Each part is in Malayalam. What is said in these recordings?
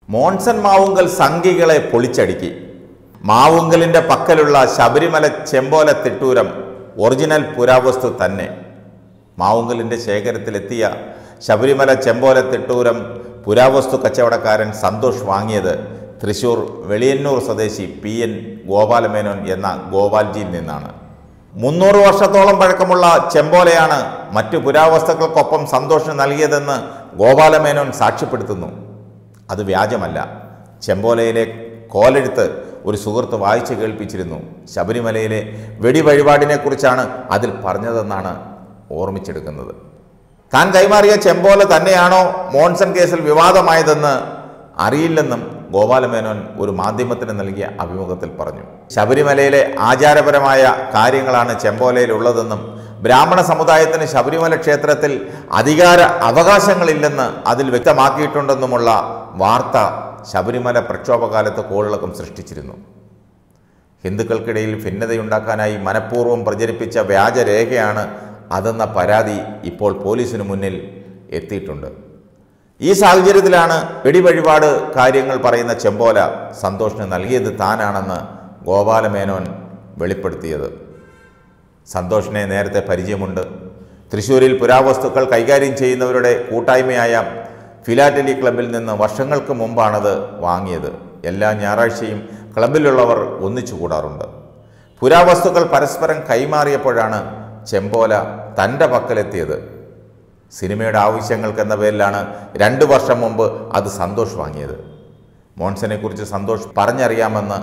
മോൺസൺ മാവുങ്കൽ സംഘികളെ പൊളിച്ചടുക്കി. മാവുങ്കലിൻ്റെ പക്കലുള്ള ശബരിമല ചെമ്പോല തിട്ടൂരം ഒറിജിനൽ പുരാവസ്തു തന്നെ. മാവുങ്കലിൻ്റെ ശേഖരത്തിലെത്തിയ ശബരിമല ചെമ്പോല തിട്ടൂരം പുരാവസ്തു കച്ചവടക്കാരൻ സന്തോഷ് വാങ്ങിയത് തൃശൂർ വെളിയന്നൂർ സ്വദേശി PN ഗോപാലമേനോൻ എന്ന ഗോപാൽജിയിൽ നിന്നാണ്. 300 വർഷത്തോളം പഴക്കമുള്ള ചെമ്പോലയാണ് മറ്റു പുരാവസ്തുക്കൾക്കൊപ്പം സന്തോഷിന് നൽകിയതെന്ന് ഗോപാലമേനോൻ സാക്ഷ്യപ്പെടുത്തുന്നു. അത് വ്യാജമല്ല. ചെമ്പോലയിലെ കോലെഴുത്ത് ഒരു സുഹൃത്ത് വായിച്ചു കേൾപ്പിച്ചിരുന്നു. ശബരിമലയിലെ വെടിവഴിപാടിനെക്കുറിച്ചാണ് അതിൽ പറഞ്ഞതെന്നാണ് ഓർമ്മിച്ചെടുക്കുന്നത്. താൻ കൈമാറിയ ചെമ്പോല തന്നെയാണോ മോൺസൺ കേസിൽ വിവാദമായതെന്ന് അറിയില്ലെന്നും ഗോപാലമേനോൻ ഒരു മാധ്യമത്തിന് നൽകിയ അഭിമുഖത്തിൽ പറഞ്ഞു. ശബരിമലയിലെ ആചാരപരമായ കാര്യങ്ങളാണ് ചെമ്പോലയിലുള്ളതെന്നും ബ്രാഹ്മണ സമുദായത്തിന് ശബരിമല ക്ഷേത്രത്തിൽ അധികാര അവകാശങ്ങളില്ലെന്ന് അതിൽ വ്യക്തമാക്കിയിട്ടുണ്ടെന്നുമുള്ള വാർത്ത ശബരിമല പ്രക്ഷോഭകാലത്ത് കോളിളക്കം സൃഷ്ടിച്ചിരുന്നു. ഹിന്ദുക്കൾക്കിടയിൽ ഭിന്നതയുണ്ടാക്കാനായി മനഃപൂർവ്വം പ്രചരിപ്പിച്ച വ്യാജരേഖയാണ് അതെന്ന പരാതി ഇപ്പോൾ പോലീസിന് മുന്നിൽ എത്തിയിട്ടുണ്ട്. ഈ സാഹചര്യത്തിലാണ് വെടിവഴിപാട് കാര്യങ്ങൾ പറയുന്ന ചെമ്പോല സന്തോഷിന് നൽകിയത് താനാണെന്ന് ഗോപാലമേനോൻ വെളിപ്പെടുത്തിയത്. സന്തോഷിനെ നേരത്തെ പരിചയമുണ്ട്. തൃശ്ശൂരിൽ പുരാവസ്തുക്കൾ കൈകാര്യം ചെയ്യുന്നവരുടെ കൂട്ടായ്മയായ ഫിലാറ്റലി ക്ലബിൽ നിന്ന് വർഷങ്ങൾക്ക് മുമ്പാണത് വാങ്ങിയത്. എല്ലാ ഞായറാഴ്ചയും ക്ലബിലുള്ളവർ ഒന്നിച്ചു കൂടാറുണ്ട്. പുരാവസ്തുക്കൾ പരസ്പരം കൈമാറിയപ്പോഴാണ് ചെമ്പോല തൻ്റെ പക്കലെത്തിയത്. സിനിമയുടെ ആവശ്യങ്ങൾക്കെന്ന പേരിലാണ് 2 വർഷം മുമ്പ് അത് സന്തോഷ് വാങ്ങിയത്. മോൺസനെക്കുറിച്ച് സന്തോഷ് പറഞ്ഞറിയാമെന്ന്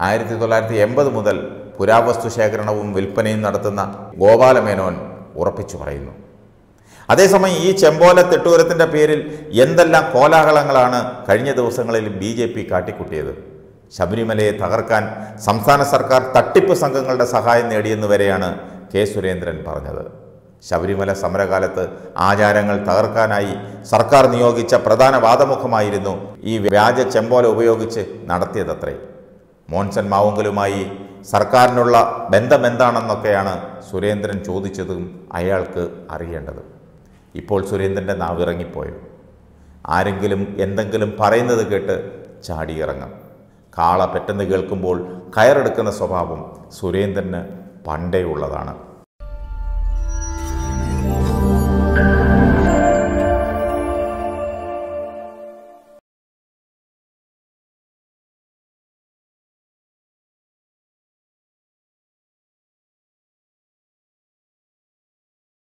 1980 മുതൽ പുരാവസ്തു ശേഖരണവും വിൽപ്പനയും നടത്തുന്ന ഗോപാലമേനോൻ ഉറപ്പിച്ചു പറയുന്നു. അതേസമയം ഈ ചെമ്പോല തിട്ടൂരത്തിൻ്റെ പേരിൽ എന്തെല്ലാം കോലാഹലങ്ങളാണ് കഴിഞ്ഞ ദിവസങ്ങളിൽ BJP കാട്ടിക്കൂട്ടിയത്. ശബരിമലയെ തകർക്കാൻ സംസ്ഥാന സർക്കാർ തട്ടിപ്പ് സംഘങ്ങളുടെ സഹായം നേടിയെന്ന് വരെയാണ് K. സുരേന്ദ്രൻ പറഞ്ഞത്. ശബരിമല സമരകാലത്ത് ആചാരങ്ങൾ തകർക്കാനായി സർക്കാർ നിയോഗിച്ച പ്രധാന വാദമുഖമായിരുന്നു ഈ വ്യാജ ചെമ്പോല ഉപയോഗിച്ച് നടത്തിയതത്രേ. മോൺസൺ മാവുങ്കലുമായി സർക്കാരിനുള്ള ബന്ധമെന്താണെന്നൊക്കെയാണ് സുരേന്ദ്രൻ ചോദിച്ചതും അയാൾക്ക് അറിയേണ്ടത്. ഇപ്പോൾ സുരേന്ദ്രൻ്റെ നാവിറങ്ങിപ്പോയോ? ആരെങ്കിലും എന്തെങ്കിലും പറയുന്നത് കേട്ട് ചാടിയിറങ്ങും. കാള പെട്ടെന്ന് കേൾക്കുമ്പോൾ കയറെടുക്കുന്ന സ്വഭാവം സുരേന്ദ്രന് പണ്ടേ ഉള്ളതാണ്.